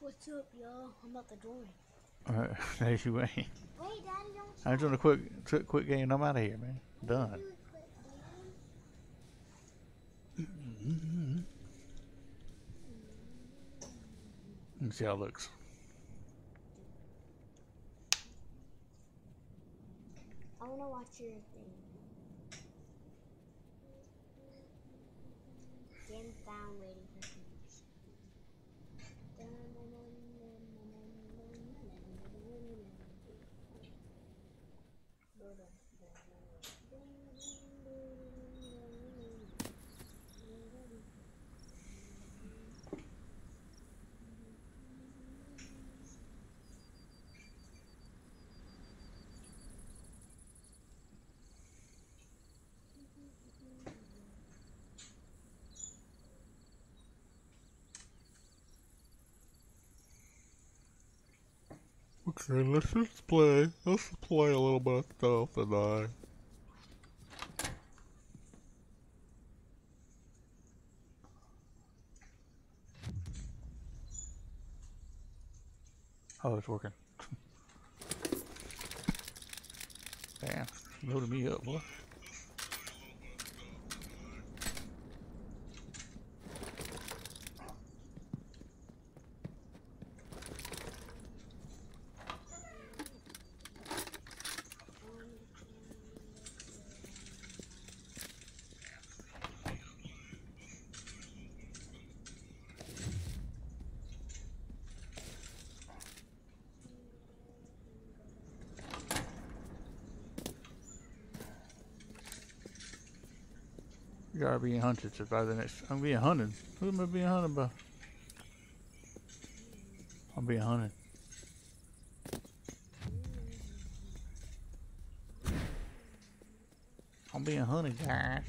What's up, y'all? I'm about to join. There you ain't. Wait, Daddy, don't I was doing a quick game and I'm out of here, man. Done. Let me see how it looks. I want to watch your thing. Jim's down waiting for me. Okay, let's just play. Let's play a little bit of stuff and Oh, it's working. Damn, loading me up, boy. You are being hunted, so by the next. I'm being hunted. Who am I being hunted by? I'm being hunted. I'm being hunted, guys.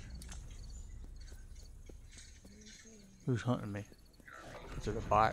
Who's hunting me? Is it a bot?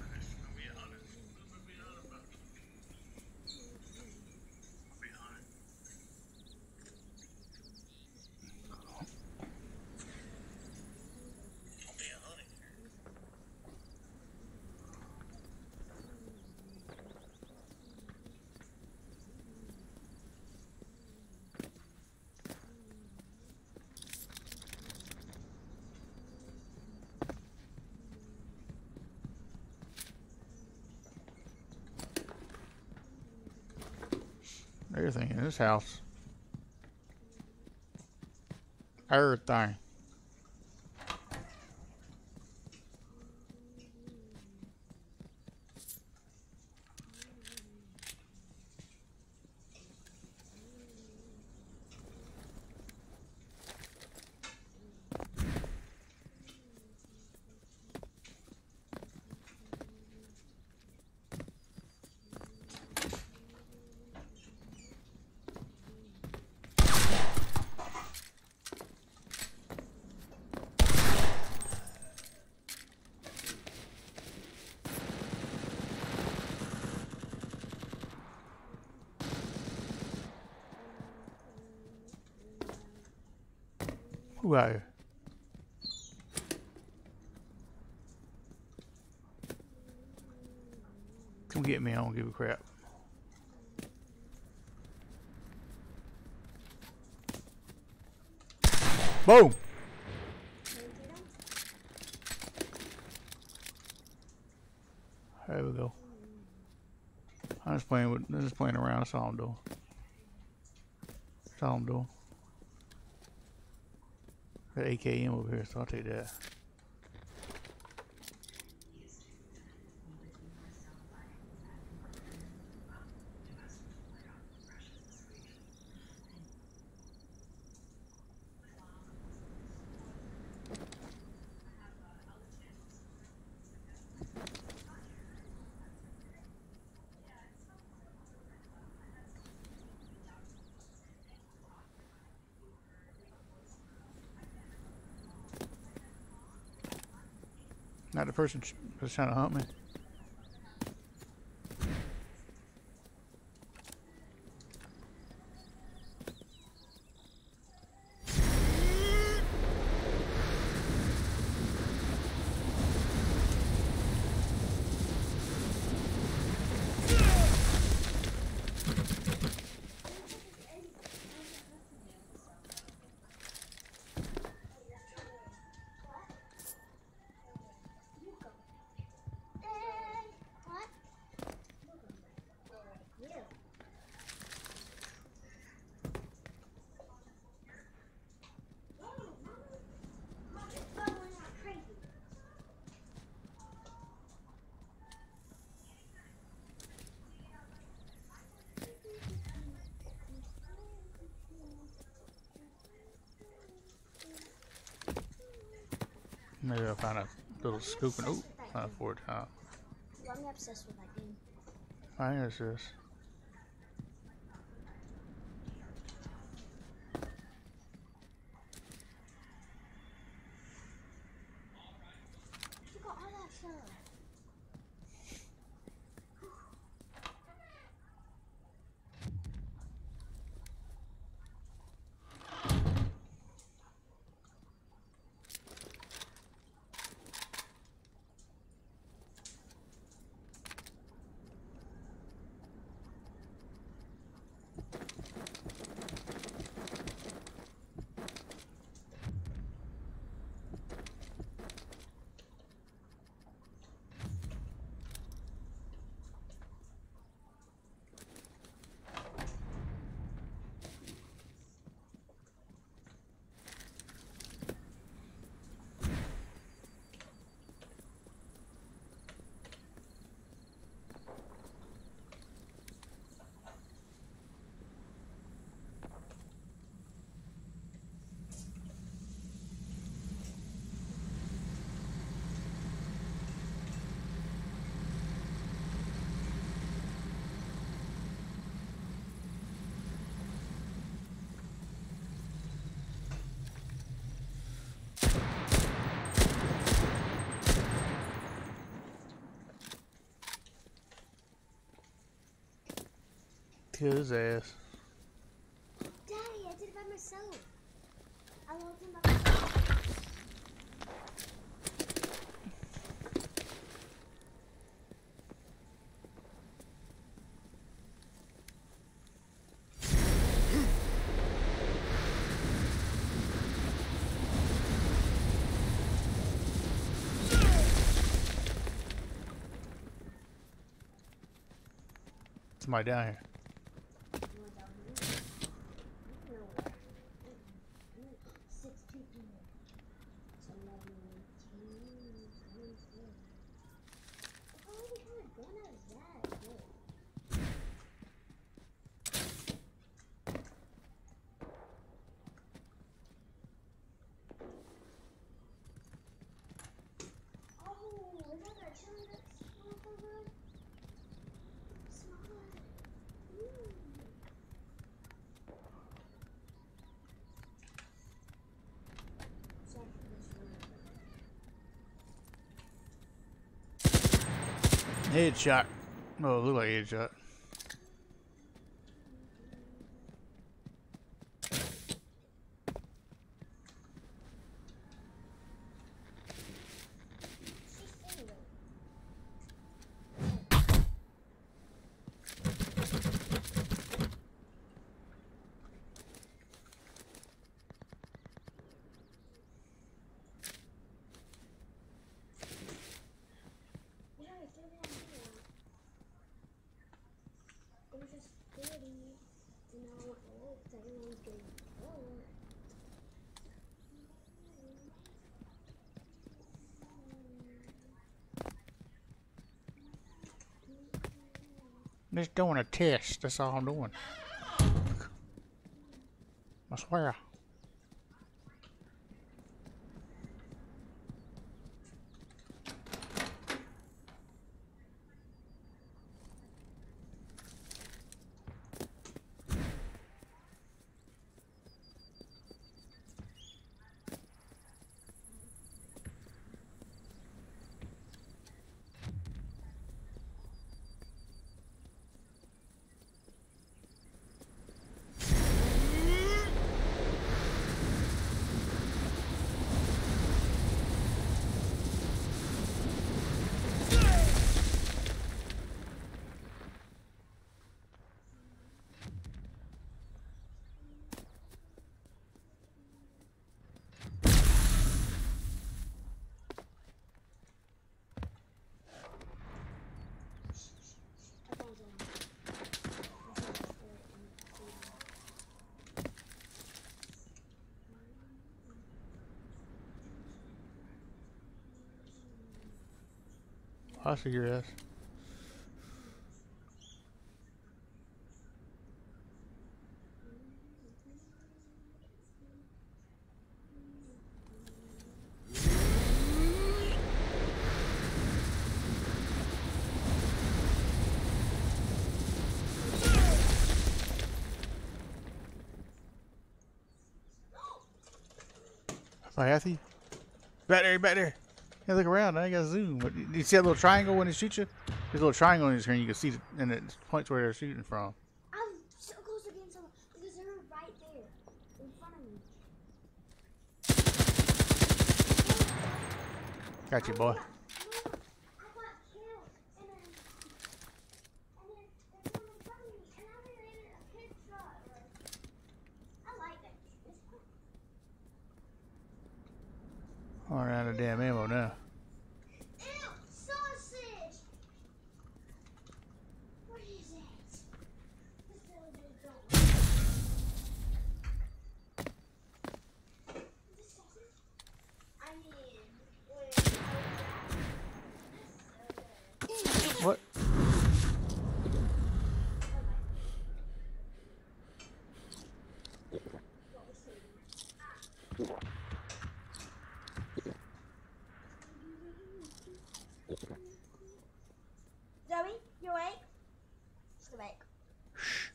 Everything in this house. Everything. Who are you? Come get me, I don't give a crap. Boom! There we go. I'm just playing around, that's all I'm doing. That's all I'm doing. Got AKM over here, so I'll take that. Not the person that's trying to hunt me. Maybe I'll find a little scoop and obsessed oop with that on a game. 4 top. I'm obsessed with that game. I think it's this. You got all that stuff. Kill his ass. Daddy, I did it by myself. I logged in by myself. Somebody down here. You went down here? No. 6 people. 11, 18, 24. How are we kind of going out of that? Good. Oh, is that that chili that's motherfucker? Smart. Ooh. Sorry for this one. Headshot. Oh, it looked like a headshot. She's anyway. Yeah, I threw that here. It was just 30, and now it looks like everyone's getting lower. Just doing a test. That's all I'm doing. I swear. I see your ass. Sorry, I see you. Back there, back there. Yeah, look around. Now you gotta zoom. But you see that little triangle when they shoot you? There's a little triangle on your screen. You can see it, and it points where they're shooting from. I'm so close to getting someone because they're right there in front of me. Got you, boy. I got killed, and then there's one in front of me, and I landed a headshot. I like that. It's fun. All right, out of damn ammo now. Ew, sausage! What is it? This building don't. Is this sausage? I mean, wait, that's so good. What? Zoe, you awake? She's awake. Shh.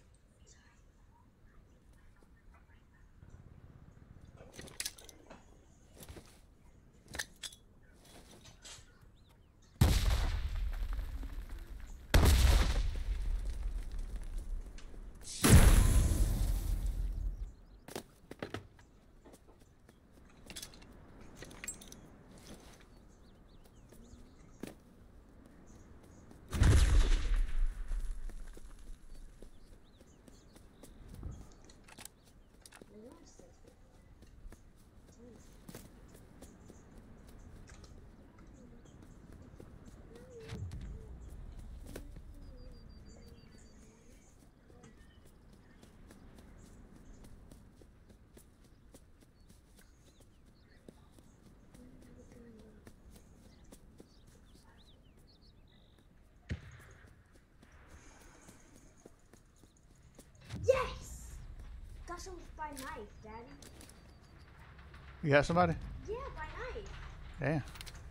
Yes! Got some by knife, Daddy. You got somebody? Yeah, by knife. Damn.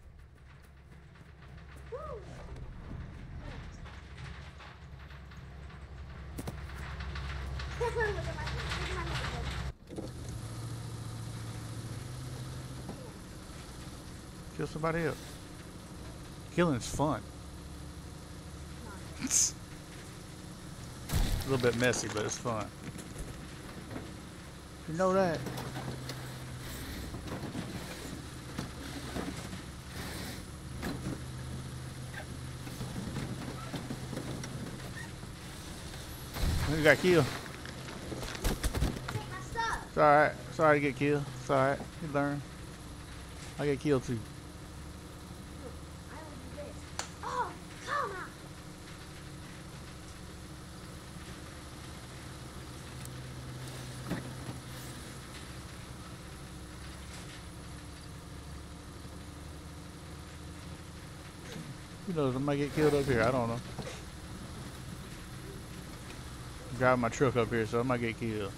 Woo! Look at my Kill somebody else. Killing's fun. It's a little bit messy, but it's fun. You know that. You got killed. Take my stuff. It's alright. Sorry to get killed. It's alright. You learn. I get killed too. I will do this. Oh, come on! Who knows? I might get killed up here. I don't know. I'm driving my truck up here, so I might get killed.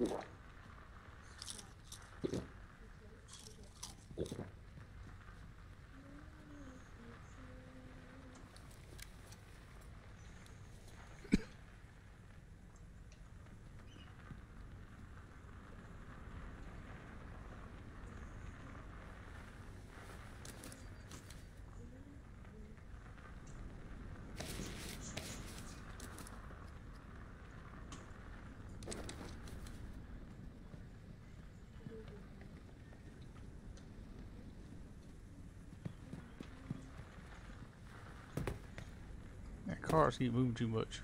That cars keep moving too much.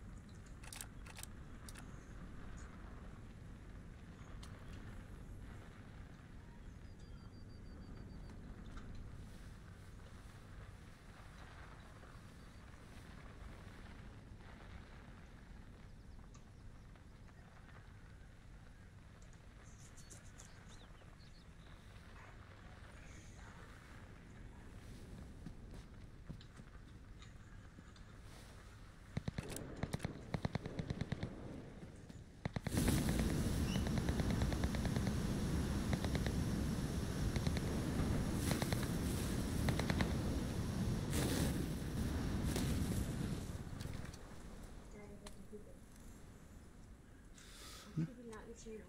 Not your channel.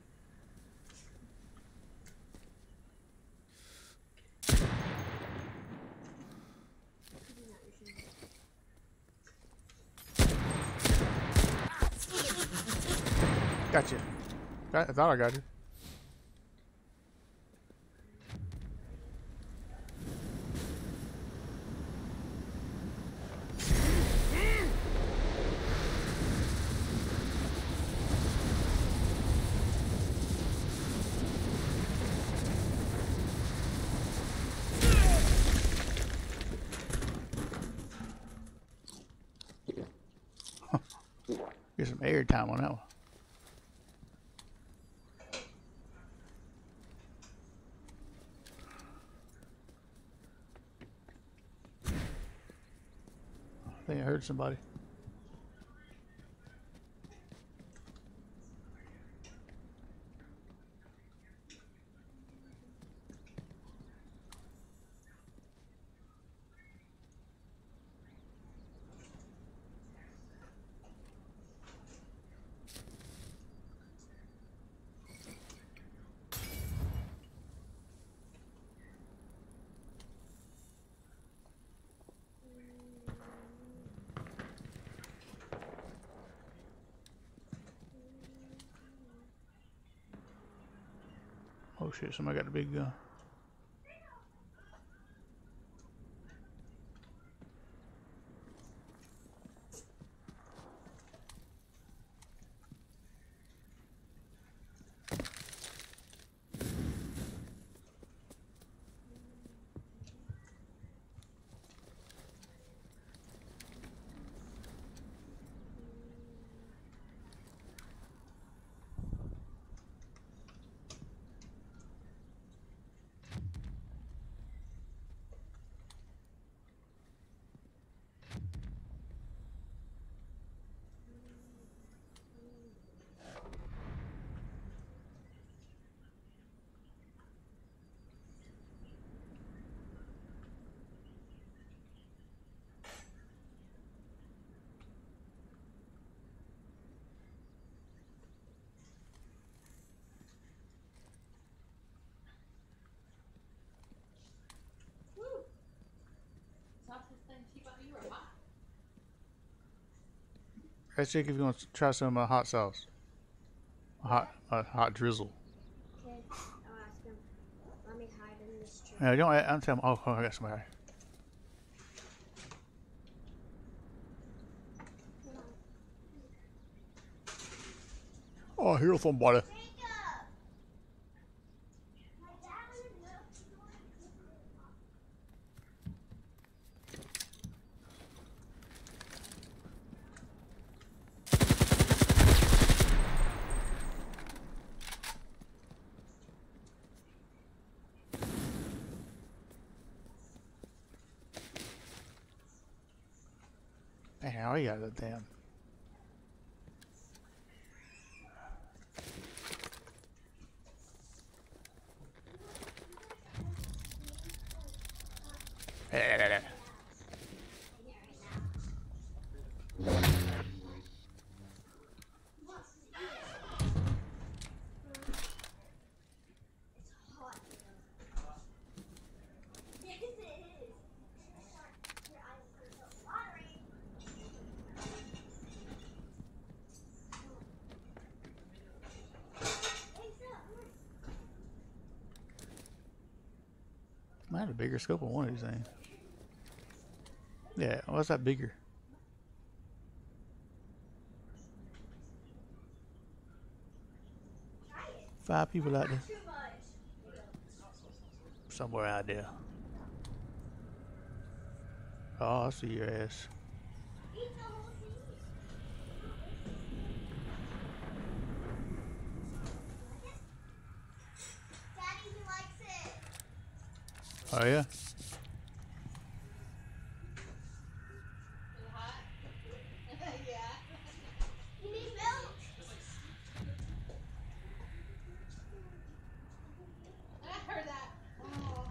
Not your channel. Gotcha. I thought I got you. Get some air time on that one. I think I heard somebody. Oh shit, somebody got a big gun. Let's check if you want to try some hot sauce. Hot drizzle. Okay, I'll ask him. Let me hide in this tree. Don't. I'm telling. Oh, I got somebody. Oh, I hear somebody. Man, how you got that damn? I had a bigger scope on one of these things. Yeah, what's that bigger? Five people out there. Somewhere out there. Oh, I see your ass. Daddy, he likes it. Oh yeah? You need milk? I heard that. Oh.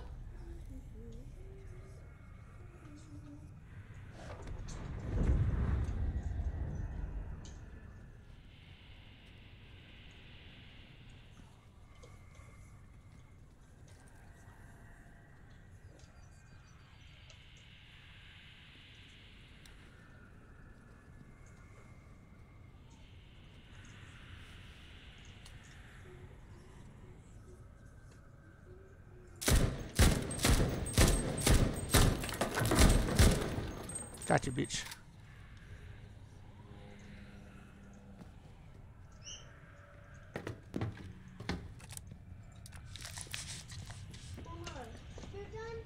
Gotcha, bitch. Mama, you're done?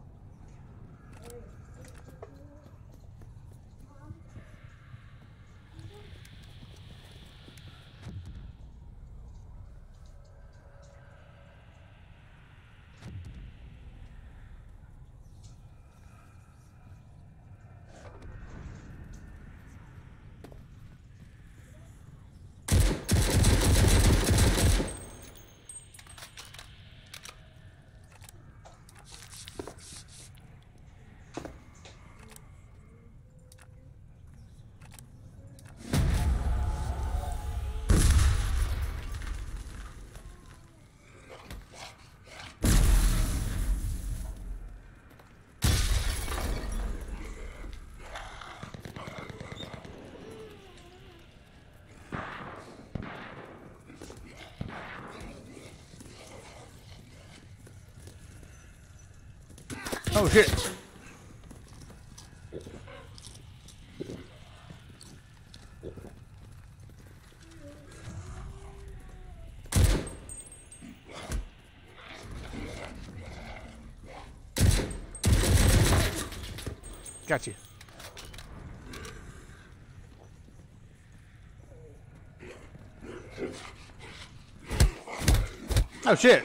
Mom? Oh shit. Gotcha. Oh shit.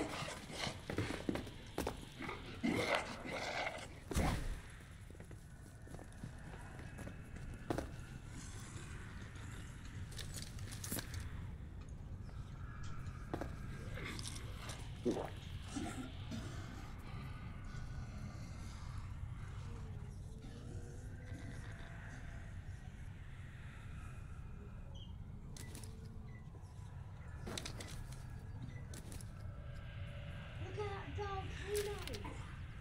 Look at that dog, Kano.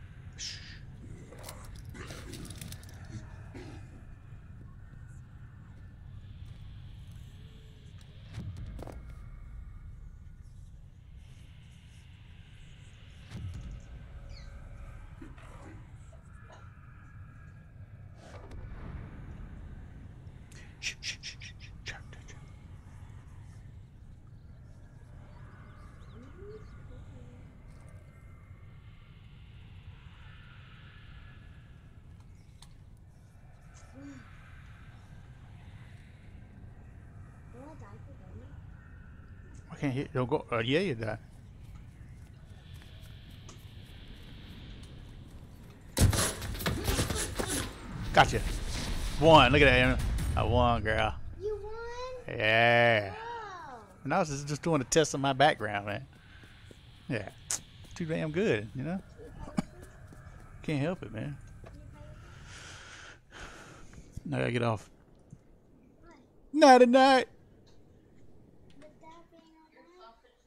Shh, shh, shh, shh, shh. Will I die for Bunny? I can't hit. Don't go. Yeah, you die. Gotcha. One. Look at that. I won, girl. You won? Yeah. Oh. And I was just doing a test of my background, man. Yeah. Too damn good, you know? Can't help it, man. I gotta get off. What? Night and night. With that being all done?